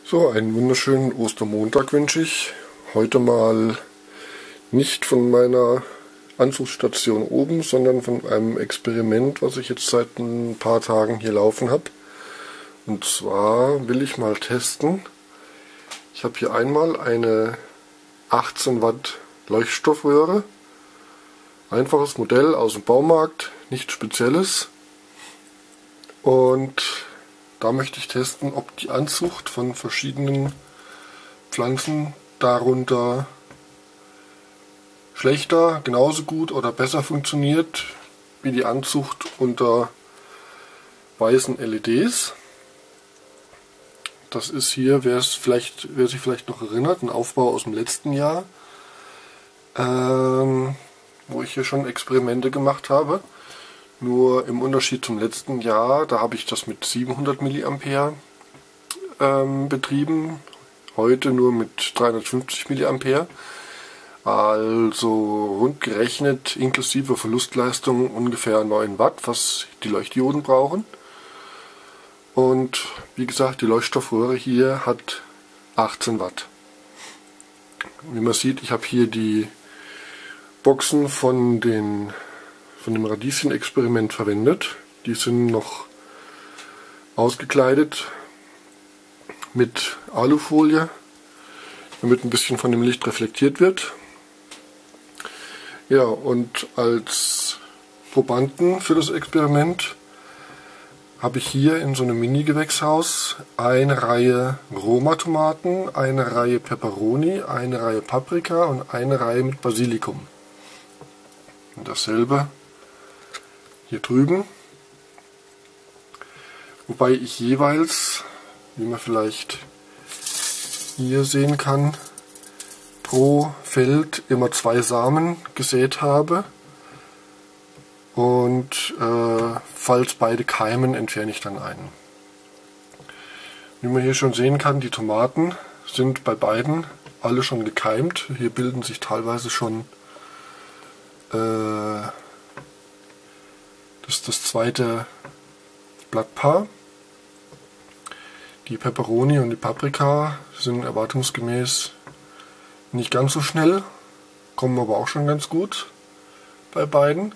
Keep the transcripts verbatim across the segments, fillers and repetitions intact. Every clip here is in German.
So, einen wunderschönen Ostermontag wünsche ich. Heute mal nicht von meiner Anzugsstation oben, sondern von einem Experiment, was ich jetzt seit ein paar Tagen hier laufen habe. Und zwar will ich mal testen. Ich habe hier einmal eine achtzehn Watt Leuchtstoffröhre. Einfaches Modell aus dem Baumarkt, nichts Spezielles. Und da möchte ich testen, ob die Anzucht von verschiedenen Pflanzen darunter schlechter, genauso gut oder besser funktioniert wie die Anzucht unter weißen L E Ds. Das ist hier, wer es vielleicht, wer sich vielleicht noch erinnert, ein Aufbau aus dem letzten Jahr, ähm, wo ich hier schon Experimente gemacht habe. Nur im Unterschied zum letzten Jahr, da habe ich das mit siebenhundert Milliampere ähm, betrieben, heute nur mit dreihundertfünfzig Milliampere. Also rund gerechnet inklusive Verlustleistung ungefähr neun Watt, was die Leuchtdioden brauchen. Und wie gesagt, die Leuchtstoffröhre hier hat achtzehn Watt. Wie man sieht, ich habe hier die Boxen von den von dem Radieschen-Experiment verwendet. Die sind noch ausgekleidet mit Alufolie, damit ein bisschen von dem Licht reflektiert wird. Ja, und als Probanden für das Experiment habe ich hier in so einem Mini-Gewächshaus eine Reihe Roma-Tomaten, eine Reihe Peperoni, eine Reihe Paprika und eine Reihe mit Basilikum. Und dasselbe hier drüben, wobei ich jeweils, wie man vielleicht hier sehen kann, pro Feld immer zwei Samen gesät habe, und äh, falls beide keimen, entferne ich dann einen. Wie man hier schon sehen kann, die Tomaten sind bei beiden alle schon gekeimt. Hier bilden sich teilweise schon äh, Das ist das zweite Blattpaar. Die Peperoni und die Paprika sind erwartungsgemäß nicht ganz so schnell, kommen aber auch schon ganz gut bei beiden.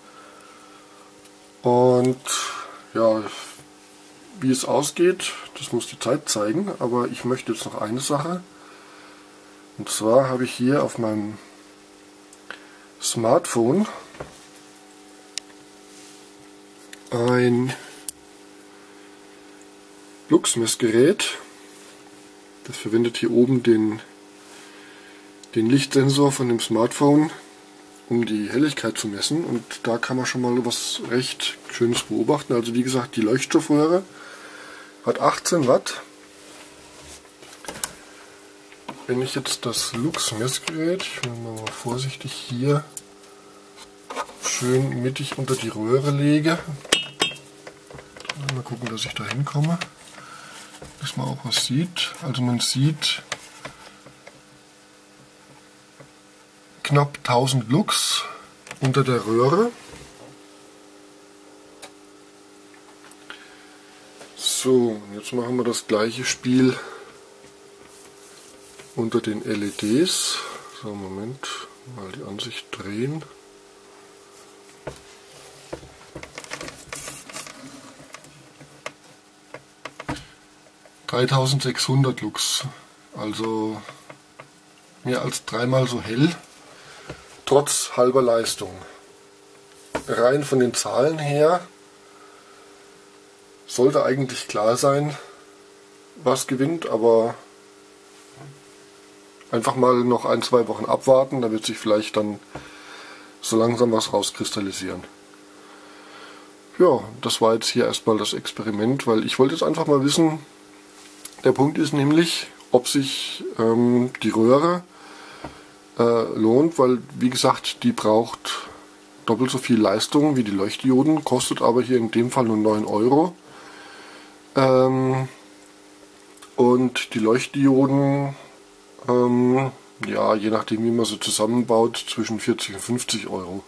Und ja, wie es ausgeht, das muss die Zeit zeigen, aber ich möchte jetzt noch eine Sache. Und zwar habe ich hier auf meinem Smartphone ein Luxmessgerät. Das verwendet hier oben den, den Lichtsensor von dem Smartphone, um die Helligkeit zu messen. Und da kann man schon mal was recht Schönes beobachten. Also wie gesagt, die Leuchtstoffröhre hat achtzehn Watt. Wenn ich jetzt das Luxmessgerät, ich will mal vorsichtig hier schön mittig unter die Röhre lege. Mal gucken, dass ich da hinkomme, dass man auch was sieht. Also man sieht knapp tausend Lux unter der Röhre. So, jetzt machen wir das gleiche Spiel unter den L E Ds. So, Moment, mal die Ansicht drehen. dreitausendsechshundert Lux, also mehr als dreimal so hell, trotz halber Leistung. Rein von den Zahlen her sollte eigentlich klar sein, was gewinnt, aber einfach mal noch ein, zwei Wochen abwarten, da wird sich vielleicht dann so langsam was rauskristallisieren. Ja, das war jetzt hier erstmal das Experiment, weil ich wollte jetzt einfach mal wissen, der Punkt ist nämlich, ob sich ähm, die Röhre äh, lohnt, weil wie gesagt, die braucht doppelt so viel Leistung wie die Leuchtdioden, kostet aber hier in dem Fall nur neun Euro. Ähm, und die Leuchtdioden, ähm, ja, je nachdem wie man sie zusammenbaut, zwischen vierzig und fünfzig Euro.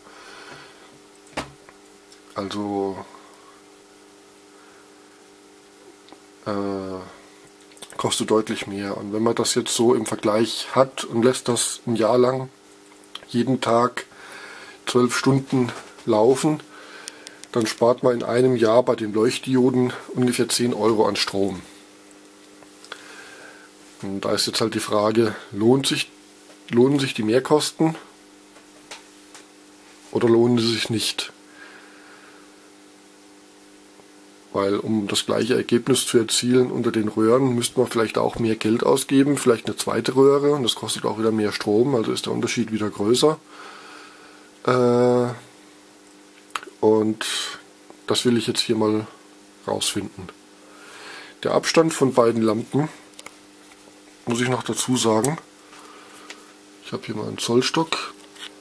Also äh, kostet deutlich mehr. Und wenn man das jetzt so im Vergleich hat und lässt das ein Jahr lang jeden Tag zwölf Stunden laufen, dann spart man in einem Jahr bei den Leuchtdioden ungefähr zehn Euro an Strom. Und da ist jetzt halt die Frage, lohnt sich, lohnen sich die Mehrkosten oder lohnen sie sich nicht? Weil um das gleiche Ergebnis zu erzielen unter den Röhren, müsste man vielleicht auch mehr Geld ausgeben, vielleicht eine zweite Röhre, und das kostet auch wieder mehr Strom, also ist der Unterschied wieder größer. Äh, und das will ich jetzt hier mal rausfinden. Der Abstand von beiden Lampen, muss ich noch dazu sagen, ich habe hier mal einen Zollstock.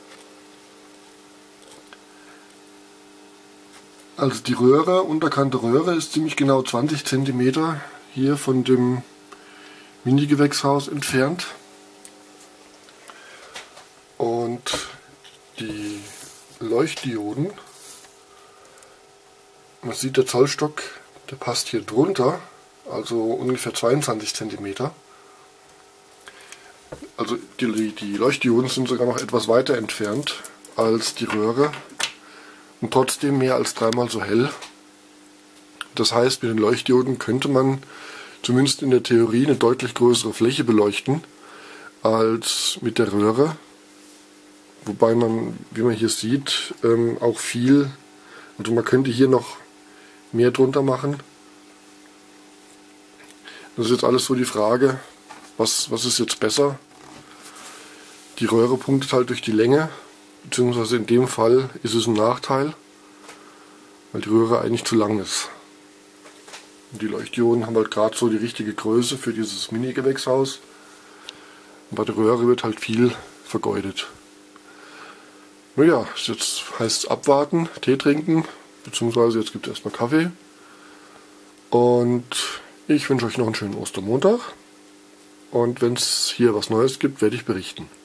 Also die Röhre, unterkante Röhre ist ziemlich genau zwanzig Zentimeter hier von dem Mini-Gewächshaus entfernt. Und die Leuchtdioden, man sieht, der Zollstock, der passt hier drunter, also ungefähr zweiundzwanzig Zentimeter. Also die, die Leuchtdioden sind sogar noch etwas weiter entfernt als die Röhre. Und trotzdem mehr als dreimal so hell. Das heißt, mit den Leuchtdioden könnte man zumindest in der Theorie eine deutlich größere Fläche beleuchten als mit der Röhre. Wobei man, wie man hier sieht, auch viel, also man könnte hier noch mehr drunter machen. Das ist jetzt alles so die Frage, was, was ist jetzt besser? Die Röhre punktet halt durch die Länge. Beziehungsweise in dem Fall ist es ein Nachteil, weil die Röhre eigentlich zu lang ist. Und die Leuchtdioden haben halt gerade so die richtige Größe für dieses Mini-Gewächshaus. Und bei der Röhre wird halt viel vergeudet. Naja, jetzt heißt es abwarten, Tee trinken, beziehungsweise jetzt gibt es erstmal Kaffee. Und ich wünsche euch noch einen schönen Ostermontag. Und wenn es hier was Neues gibt, werde ich berichten.